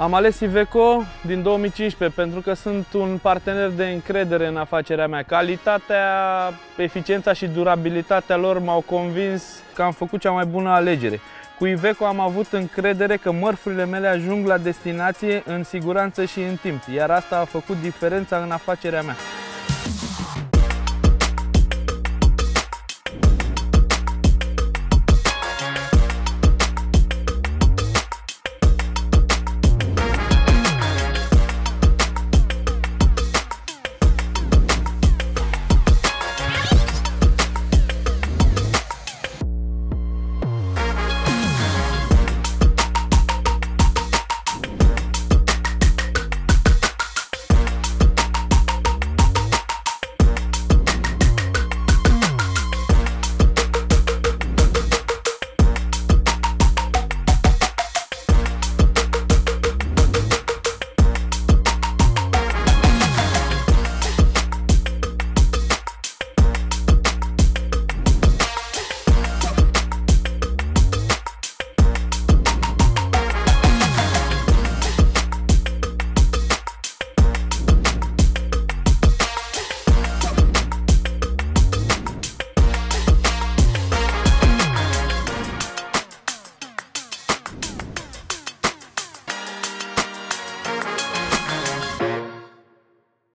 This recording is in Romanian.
Am ales Iveco din 2015 pentru că sunt un partener de încredere în afacerea mea. Calitatea, eficiența și durabilitatea lor m-au convins că am făcut cea mai bună alegere. Cu Iveco am avut încredere că mărfurile mele ajung la destinație în siguranță și în timp, iar asta a făcut diferența în afacerea mea.